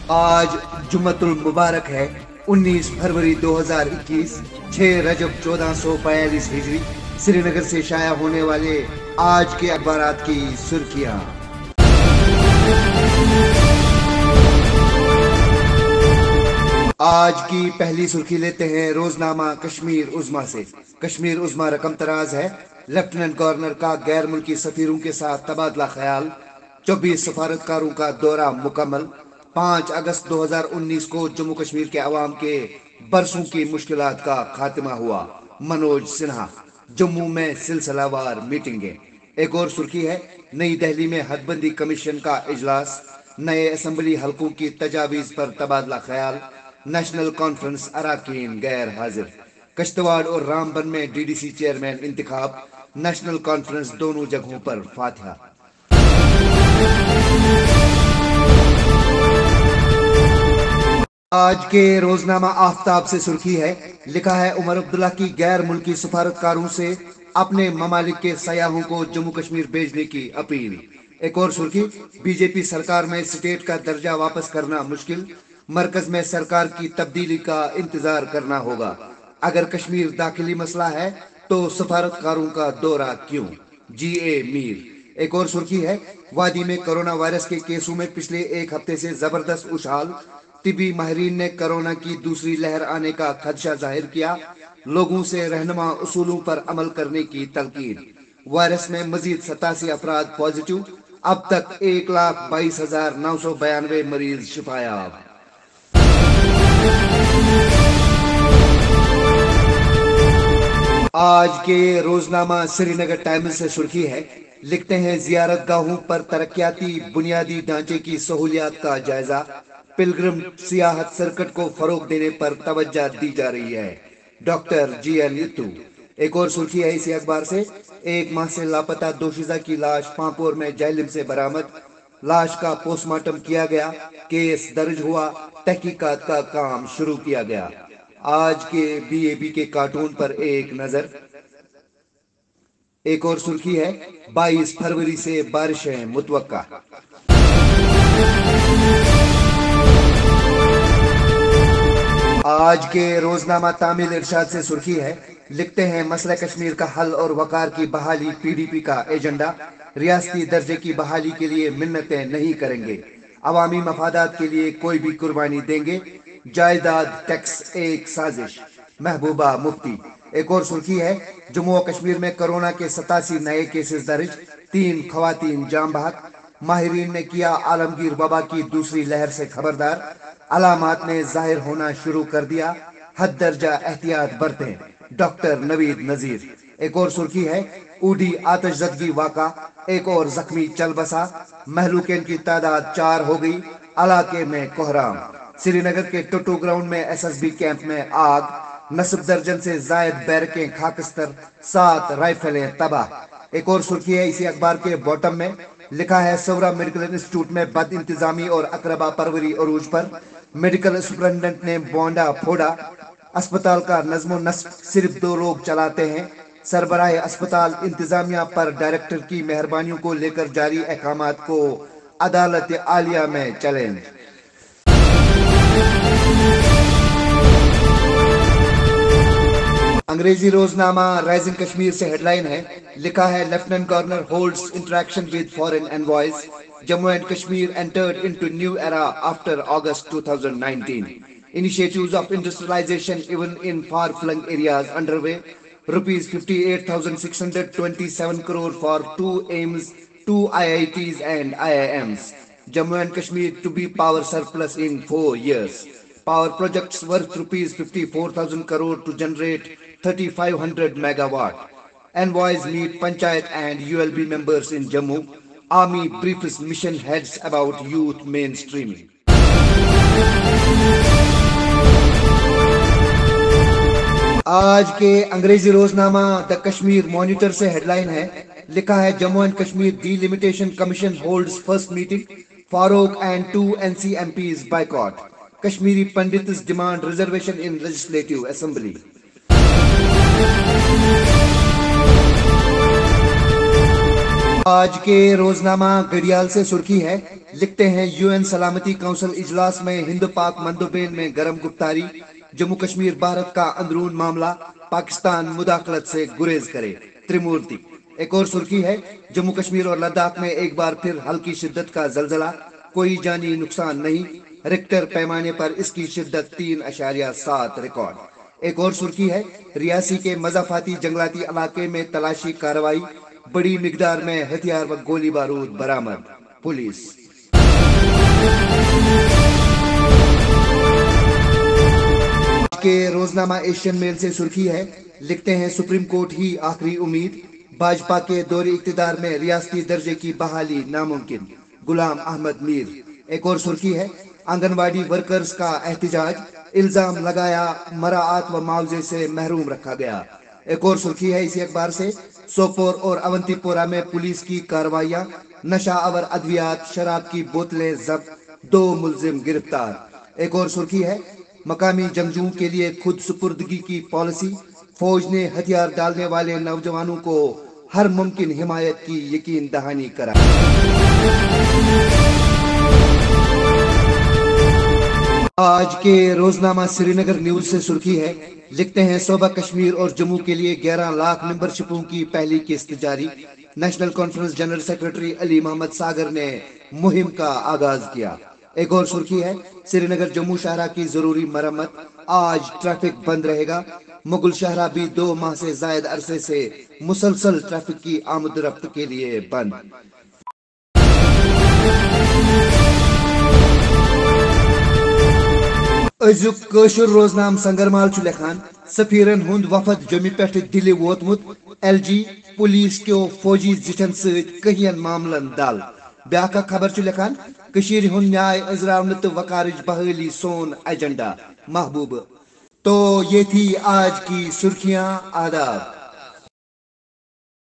آج جمعۃ المبارک ہے 19 فروری 2021، 6 رجب 1442 ہجری۔ سری نگر سے شائع ہونے والے آج کے اخبارات کی سرخیاں۔ آج کی پہلی سرخی لیتے ہیں روزنامہ کشمیر عظمیٰ سے۔ کشمیر عظمیٰ رقم تراز ہے: لیفٹیننٹ گورنر کا غیر ملکی سفیروں کے ساتھ تبادلہ خیال، 24 سفارتکاروں کا دورہ مکمل۔ 5 اگست 2019 کو جموں کشمیر کے عوام کے برسوں کی مشکلات کا خاتمہ ہوا، منوج سنہا۔ جموں میں سلسلہ وار میٹنگیں۔ ایک اور سرخی ہے: نئی دہلی میں حد بندی کمیشن کا اجلاس، نئے اسمبلی حلقوں کی تجاویز پر تبادلہ خیال، نیشنل کانفرنس اراکین غیر حاضر۔ کشتواڑ اور رام بن میں ڈی ڈی سی چیئرمین انتخاب، نیشنل کانفرنس دونوں جگہوں پر فاتحہ۔ آج کے روزنامہ آفتاب سے سرخی ہے: لکھا ہے عمر عبداللہ کی غیر ملکی سفارتکاروں سے اپنے ممالک کے سیاحوں کو جموں کشمیر بھیجنے کی اپیل۔ ایک اور سرخی: بی جے پی سرکار میں اسٹیٹ کا درجہ واپس کرنا مشکل، مرکز میں سرکار کی تبدیلی کا انتظار کرنا ہوگا۔ اگر کشمیر داخلی مسئلہ ہے تو سفارتکاروں کا دورہ کیوں؟ جی اے میر۔ ایک اور سرخی ہے: وادی میں کرونا وائرس کے کیسوں میں پچھلے ایک ہفتے سے زبردست اچھال، طبی ماہرین نے کرونا کی دوسری لہر آنے کا خدشہ ظاہر کیا، لوگوں سے رہنما اصولوں پر عمل کرنے کی تلقین۔ وائرس میں مزید 87 افراد پازیٹیو، اب تک 1,22,992 مریض شفا یاب۔ آج کے روزنامہ سری نگر ٹائمز سے سرخی ہے: لکھتے ہیں زیارت گاہوں پر ترقیاتی بنیادی ڈھانچے کی سہولیات کا جائزہ، پلگرم سیاحت سرکٹ کو فروغ دینے پر توجہ دی جا رہی ہے، ڈاکٹر جی ایل یتو۔ ایک اور سرخی ہے اسی اخبار سے: 1 ماہ سے لاپتہ دوشیزہ کی لاش پانپور میں جہلم سے برآمد، لاش کا پوسٹ مارٹم کیا گیا، کیس درج ہوا، تحقیقات کا کام شروع کیا گیا۔ آج کے بی اے بی کے کارٹون پر ایک نظر۔ ایک اور سرخی ہے: 22 فروری سے بارشیں متوقع۔ آج کے روزنامہ تعمیل ارشاد سے سرخی ہے: لکھتے ہیں مسئلہ کشمیر کا حل اور وقار کی بحالی پی ڈی پی کا ایجنڈا، ریاستی درجے کی بحالی کے لیے منتیں نہیں کریں گے، عوامی مفادات کے لیے کوئی بھی قربانی دیں گے، جائیداد ٹیکس ایک سازش، محبوبہ مفتی۔ ایک اور سرخی ہے: جموں و کشمیر میں کرونا کے 87 نئے کیسز درج، 3 خواتین جاں بحق، ماہرین نے کیا عالمگیر وبا کی دوسری لہر سے خبردار، علامات نے ظاہر ہونا شروع کر دیا، حد درجہ احتیاط برتیں، ڈاکٹر نوید نذیر۔ ایک اور سرخی ہے: اوڈی آتش زدگی واقع، ایک اور زخمی چل بسا، مہلوکین کی تعداد 4 ہو گئی، علاقے میں کوہرام۔ سری نگر کے ٹوٹو گراؤنڈ میں ایس ایس بی کیمپ میں آگ، نصف درجن سے زائد بیرکیں خاکستر، 7 رائفلیں تباہ۔ ایک اور سرخی ہے اسی اخبار کے باٹم میں: لکھا ہے سورا میڈیکل انسٹیٹیوٹ میں بد انتظامی اور اقربا پروری عروج پر، میڈیکل سپرنٹنڈنٹ نے بونڈا پھوڑا، اسپتال کا نظم و نسق صرف 2 لوگ چلاتے ہیں، سربراہ اسپتال انتظامیہ پر ڈائریکٹر کی مہربانیوں کو لے کر جاری احکامات کو عدالت عالیہ میں چیلنج۔ انگریزی روزنامہ رائزنگ کشمیر سے ہیڈ لائن ہے: لکھا ہے Lieutenant Governor holds interaction with foreign envoys, Jammu and Kashmir entered into new era after August 2019. Initiatives of industrialization even in far-flung areas underway. Rupees 58,627 crore for 2 AIIMS, 2 IITs and IIMs. Jammu and Kashmir to be power surplus in 4 years. Power projects worth rupees 54,000 crore to generate 3,500 megawatt. Envoys meet Panchayat and ULB members in Jammu. Army briefs mission heads about youth mainstreaming. آج کے انگریزی روزنامہ the Kashmir Monitor سے headline ہے: لکھا ہے Jammu and Kashmir delimitation commission holds first meeting, Farooq and 2 NC MPs boycott. Kashmiri Pandits demand reservation in legislative assembly. آج کے روزنامہ گڑیال سے سرخی ہے، لکھتے ہیں UN سلامتی کونسل اجلاس میں ہند پاک مندوبین میں گرم گفتاری، جموں کشمیر بھارت کا اندرون معاملہ، پاکستان مداخلت سے گریز کرے، تریمورتی۔ ایک اور سرخی ہے، جموں کشمیر اور لداخ میں ایک بار پھر ہلکی شدت کا زلزلہ، کوئی جانی نقصان نہیں، ریکٹر پیمانے پر اس کی شدت 3.7 ریکارڈ۔ ایک اور سرخی ہے، ریاسی کے مضافاتی جنگلاتی علاقے میں تلاشی کارروائی، بڑی مقدار میں ہتھیار و گولی بارود برآمد، پولیس۔ آج کے روزنامہ ایشین میل سے سرخی ہے، لکھتے ہیں سپریم کورٹ ہی آخری امید، بھاجپا کے دور اقتدار میں ریاستی درجے کی بحالی ناممکن، غلام احمد میر۔ ایک اور سرخی ہے، آنگن واڑی ورکرز کا احتجاج، الزام لگایا مراعات و معاوضے سے محروم رکھا گیا۔ ایک اور سرخی ہے اسی اخبار سے، سوپور اور اونتی پورہ میں پولیس کی کارروائیاں، نشہ آور ادویات، شراب کی بوتلیں ضبط، 2 ملزم گرفتار۔ ایک اور سرخی ہے، مقامی جنگجوؤں کے لیے خود سپردگی کی پالیسی، فوج نے ہتھیار ڈالنے والے نوجوانوں کو ہر ممکن حمایت کی یقین دہانی کرائی۔ آج کے روزنامہ سری نگر نیوز سے سرخی ہے، لکھتے ہیں صوبہ کشمیر اور جموں کے لیے 11 لاکھ ممبرشپوں کی پہلی قسط جاری، National Conference general secretary Ali Mohammad Sagar نے مہم کا آغاز کیا۔ ایک اور سرخی ہے، سری نگر جموں شاہراہ کی ضروری مرمت، آج ٹریفک بند رہے گا، مغل شاہراہ بھی 2 ماہ سے زائد عرصے سے مسلسل ٹریفک کی آمد رفت کے لیے بند۔ ازیک قشر روزنامہ سنگرمال لکھان، سفیرن ہند وفد جومہ پہ دلہ ووتمت، LG پولیس کیو فوجی زٹھن ست کہین معاملن دل۔ بیاکھ خبر لکھان، کشیر ہند نیائے ازراون تو وقارج بحالی سون ایجنڈا، محبوب۔ تو یہ تھی آج کی سرخیاں، آداب۔